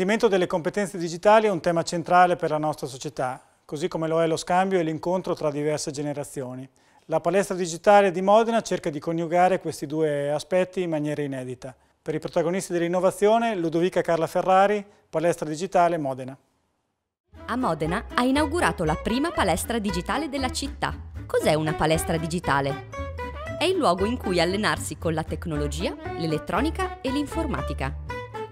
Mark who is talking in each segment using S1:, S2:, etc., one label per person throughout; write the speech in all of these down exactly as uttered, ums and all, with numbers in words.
S1: L'apprendimento delle competenze digitali è un tema centrale per la nostra società, così come lo è lo scambio e l'incontro tra diverse generazioni. La palestra digitale di Modena cerca di coniugare questi due aspetti in maniera inedita. Per i protagonisti dell'innovazione, Ludovica Carla Ferrari, Palestra Digitale Modena.
S2: A Modena ha inaugurato la prima palestra digitale della città. Cos'è una palestra digitale? È il luogo in cui allenarsi con la tecnologia, l'elettronica e l'informatica.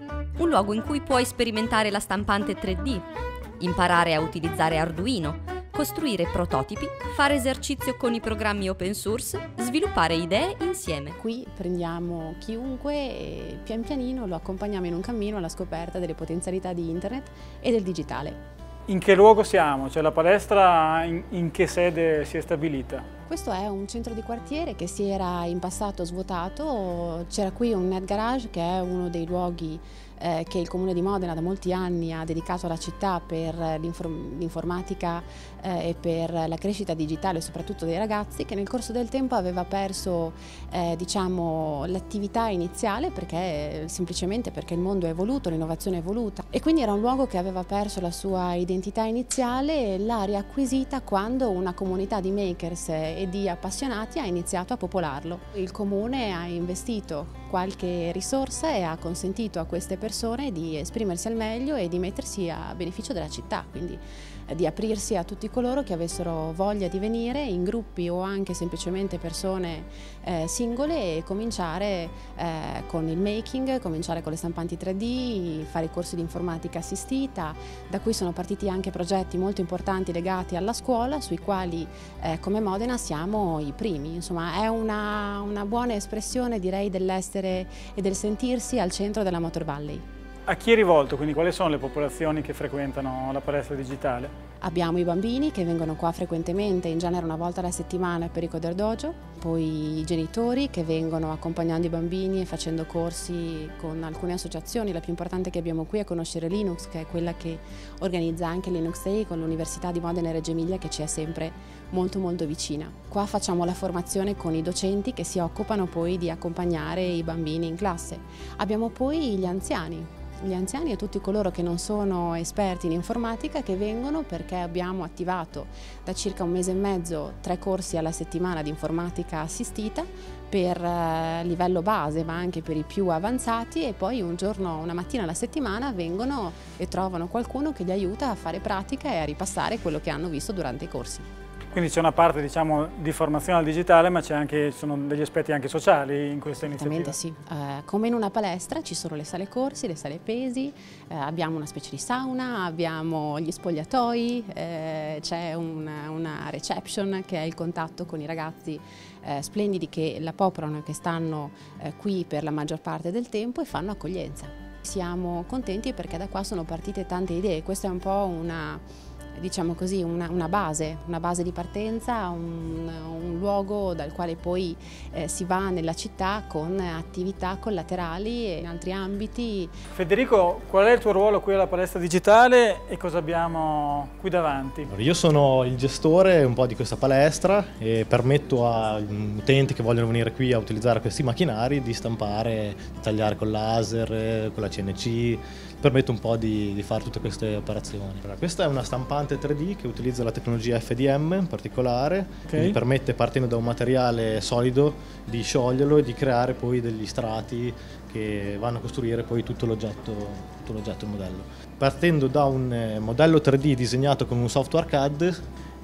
S2: Un luogo in cui puoi sperimentare la stampante tre D, imparare a utilizzare Arduino, costruire prototipi, fare esercizio con i programmi open source, sviluppare idee insieme.
S3: Qui prendiamo chiunque e pian pianino lo accompagniamo in un cammino alla scoperta delle potenzialità di internet e del digitale.
S1: In che luogo siamo? Cioè la palestra in, in che sede si è stabilita?
S3: Questo è un centro di quartiere che si era in passato svuotato. C'era qui un Net Garage, che è uno dei luoghi eh, che il Comune di Modena da molti anni ha dedicato alla città per l'informatica eh, e per la crescita digitale soprattutto dei ragazzi, che nel corso del tempo aveva perso eh, diciamo, l'attività iniziale perché semplicemente perché il mondo è evoluto, l'innovazione è evoluta, e quindi era un luogo che aveva perso la sua identità iniziale e l'ha riacquisita quando una comunità di makers e di appassionati ha iniziato a popolarlo. Il Comune ha investito qualche risorsa e ha consentito a queste persone di esprimersi al meglio e di mettersi a beneficio della città, quindi di aprirsi a tutti coloro che avessero voglia di venire in gruppi o anche semplicemente persone eh, singole e cominciare eh, con il making, cominciare con le stampanti tre D, fare i corsi di informatica assistita, da cui sono partiti anche progetti molto importanti legati alla scuola, sui quali eh, come Modena siamo i primi. Insomma, è una, una buona espressione, direi, dell'essere e del sentirsi al centro della Motor Valley.
S1: A chi è rivolto? Quindi quali sono le popolazioni che frequentano la palestra digitale?
S3: Abbiamo i bambini che vengono qua frequentemente, in genere una volta alla settimana per i Coder Dojo, poi i genitori che vengono accompagnando i bambini e facendo corsi con alcune associazioni. La più importante che abbiamo qui è Conoscere Linux, che è quella che organizza anche Linux Day con l'Università di Modena e Reggio Emilia, che ci è sempre molto molto vicina. Qua facciamo la formazione con i docenti che si occupano poi di accompagnare i bambini in classe. Abbiamo poi gli anziani. Gli anziani e tutti coloro che non sono esperti in informatica che vengono perché abbiamo attivato da circa un mese e mezzo tre corsi alla settimana di informatica assistita per eh, livello base ma anche per i più avanzati, e poi un giorno, una mattina alla settimana vengono e trovano qualcuno che li aiuta a fare pratica e a ripassare quello che hanno visto durante i corsi.
S1: Quindi c'è una parte, diciamo, di formazione al digitale, ma c'è anche, ci sono degli aspetti anche sociali in questa iniziativa.
S3: Sì, eh, come in una palestra ci sono le sale corsi, le sale pesi, eh, abbiamo una specie di sauna, abbiamo gli spogliatoi, eh, c'è una, una reception che è il contatto con i ragazzi eh, splendidi che la popolano e che stanno eh, qui per la maggior parte del tempo e fanno accoglienza. Siamo contenti perché da qua sono partite tante idee, questa è un po' una... diciamo così, una, una base, una base di partenza, un, un luogo dal quale poi eh, si va nella città con attività collaterali e in altri ambiti.
S1: Federico, qual è il tuo ruolo qui alla palestra digitale e cosa abbiamo qui davanti?
S4: Io sono il gestore un po' di questa palestra e permetto agli utenti che vogliono venire qui a utilizzare questi macchinari di stampare, di tagliare con laser, con la C N C, permetto un po' di, di fare tutte queste operazioni. Questa è una stampante tre D che utilizza la tecnologia F D M in particolare, okay. Che mi permette, partendo da un materiale solido, di scioglierlo e di creare poi degli strati che vanno a costruire poi tutto l'oggetto, tutto l'oggetto, il modello. Partendo da un modello tre D disegnato con un software C A D,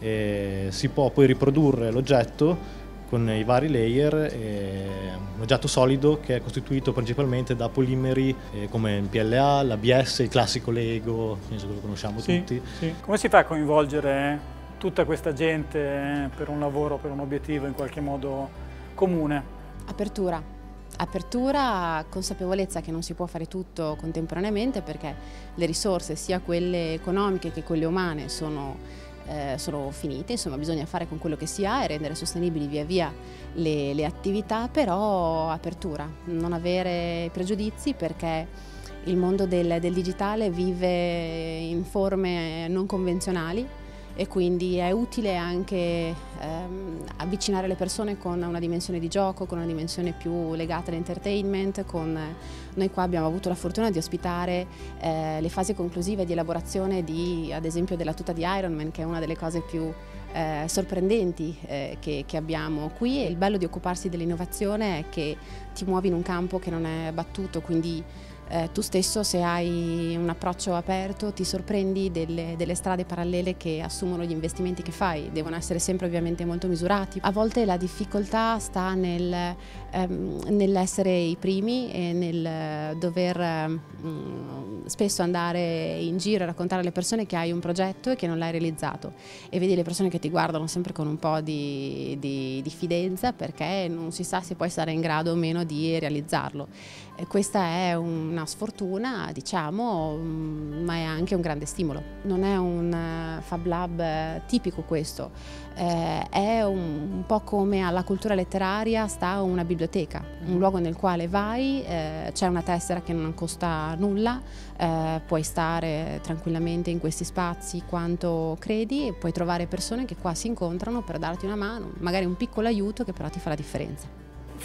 S4: eh, si può poi riprodurre l'oggetto con i vari layer, eh, un oggetto solido che è costituito principalmente da polimeri eh, come il P L A, l'A B S, il classico Lego, penso che lo conosciamo
S1: sì,
S4: tutti.
S1: Sì. Come si fa a coinvolgere tutta questa gente per un lavoro, per un obiettivo in qualche modo comune?
S3: Apertura. Apertura, consapevolezza che non si può fare tutto contemporaneamente perché le risorse, sia quelle economiche che quelle umane, sono Eh, sono finite, insomma bisogna fare con quello che si ha e rendere sostenibili via via le, le attività, però apertura, non avere pregiudizi perché il mondo del, del digitale vive in forme non convenzionali e quindi è utile anche ehm, avvicinare le persone con una dimensione di gioco, con una dimensione più legata all'entertainment. Con... Noi qua abbiamo avuto la fortuna di ospitare eh, le fasi conclusive di elaborazione di, ad esempio, della tuta di Iron Man, che è una delle cose più eh, sorprendenti eh, che, che abbiamo qui, e il bello di occuparsi dell'innovazione è che ti muovi in un campo che non è battuto, quindi Eh, tu stesso, se hai un approccio aperto, ti sorprendi delle, delle strade parallele che assumono gli investimenti che fai. Devono essere sempre ovviamente molto misurati. A volte la difficoltà sta nel, ehm, nell'essere i primi e nel dover ehm, spesso andare in giro a raccontare alle persone che hai un progetto e che non l'hai realizzato, e vedi le persone che ti guardano sempre con un po' di, di diffidenza, perché non si sa se poi sarai in grado o meno di realizzarlo. E questa è una sfortuna, diciamo, ma è anche un grande stimolo. Non è un Fab Lab tipico questo, eh, è un, un po' come alla cultura letteraria sta una biblioteca, un luogo nel quale vai, eh, c'è una tessera che non costa nulla, eh, puoi stare tranquillamente in questi spazi quanto credi e puoi trovare persone che qua si incontrano per darti una mano, magari un piccolo aiuto che però ti fa la differenza.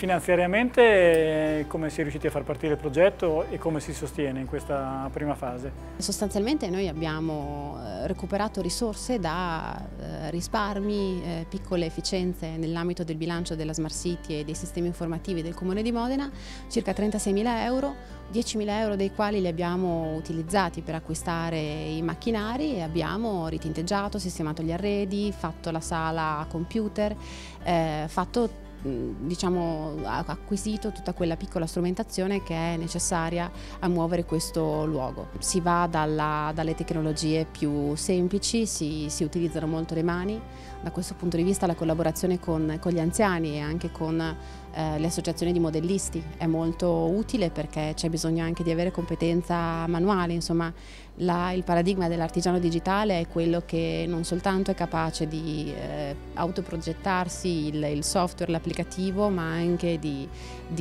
S1: Finanziariamente come si è riusciti a far partire il progetto e come si sostiene in questa prima fase?
S3: Sostanzialmente noi abbiamo recuperato risorse da risparmi, piccole efficienze nell'ambito del bilancio della Smart City e dei sistemi informativi del Comune di Modena, circa trentaseimila euro, diecimila euro dei quali li abbiamo utilizzati per acquistare i macchinari e abbiamo ritinteggiato, sistemato gli arredi, fatto la sala a computer, eh, fatto diciamo acquisito tutta quella piccola strumentazione che è necessaria a muovere questo luogo. Si va dalla, dalle tecnologie più semplici, si, si utilizzano molto le mani. Da questo punto di vista la collaborazione con, con gli anziani e anche con eh, le associazioni di modellisti è molto utile, perché c'è bisogno anche di avere competenza manuale. Insomma, la, il paradigma dell'artigiano digitale è quello che non soltanto è capace di eh, autoprogettarsi il, il software, l'applicativo, ma anche di,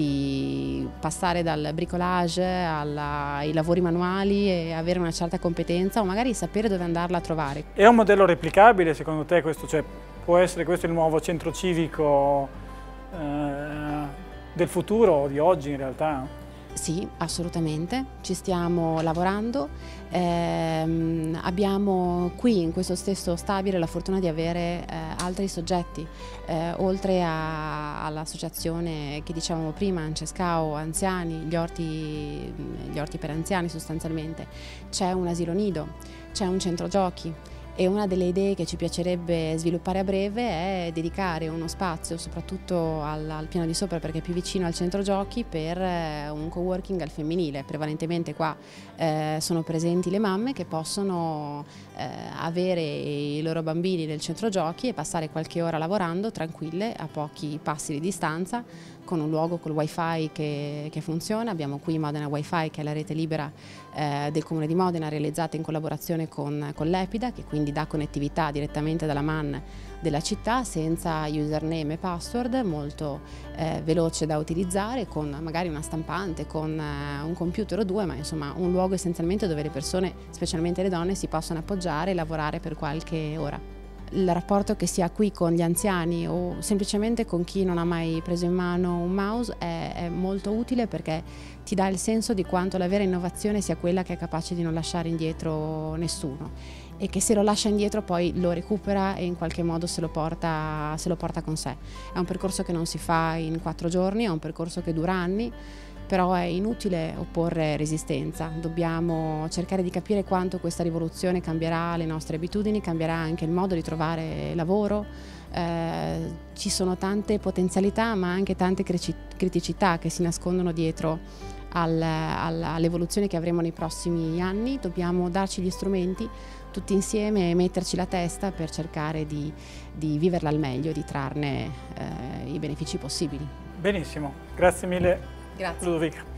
S3: di passare dal bricolage alla, ai lavori manuali e avere una certa competenza, o magari sapere dove andarla a trovare.
S1: È un modello replicabile secondo te questo? Cioè, può essere questo il nuovo centro civico eh, del futuro o di oggi in realtà?
S3: Sì, assolutamente, ci stiamo lavorando. Eh, abbiamo qui in questo stesso stabile la fortuna di avere eh, altri soggetti, eh, oltre all'associazione che dicevamo prima, Ancescao Anziani, gli orti, gli orti per anziani sostanzialmente. C'è un asilo nido, c'è un centro giochi. E una delle idee che ci piacerebbe sviluppare a breve è dedicare uno spazio, soprattutto al, al piano di sopra, perché è più vicino al centro giochi, per eh, un coworking al femminile. Prevalentemente qua eh, sono presenti le mamme che possono eh, avere i loro bambini nel centro giochi e passare qualche ora lavorando tranquille a pochi passi di distanza, con un luogo col wifi che, che funziona. Abbiamo qui Modena Wi-Fi, che è la rete libera eh, del Comune di Modena, realizzata in collaborazione con, con l'Epida, che quindi dà connettività direttamente dalla MAN della città, senza username e password, molto eh, veloce da utilizzare, con magari una stampante, con eh, un computer o due, ma insomma un luogo essenzialmente dove le persone, specialmente le donne, si possono appoggiare e lavorare per qualche ora. Il rapporto che si ha qui con gli anziani o semplicemente con chi non ha mai preso in mano un mouse è, è molto utile, perché ti dà il senso di quanto la vera innovazione sia quella che è capace di non lasciare indietro nessuno, e che se lo lascia indietro poi lo recupera e in qualche modo se lo porta, se lo porta con sé. È un percorso che non si fa in quattro giorni, è un percorso che dura anni, però è inutile opporre resistenza. Dobbiamo cercare di capire quanto questa rivoluzione cambierà le nostre abitudini, cambierà anche il modo di trovare lavoro. Eh, ci sono tante potenzialità, ma anche tante criticità che si nascondono dietro al, al, all'evoluzione che avremo nei prossimi anni. Dobbiamo darci gli strumenti tutti insieme e metterci la testa per cercare di, di viverla al meglio e di trarne eh, i benefici possibili.
S1: Benissimo, grazie mille.
S3: Grazie.
S1: Ludovica.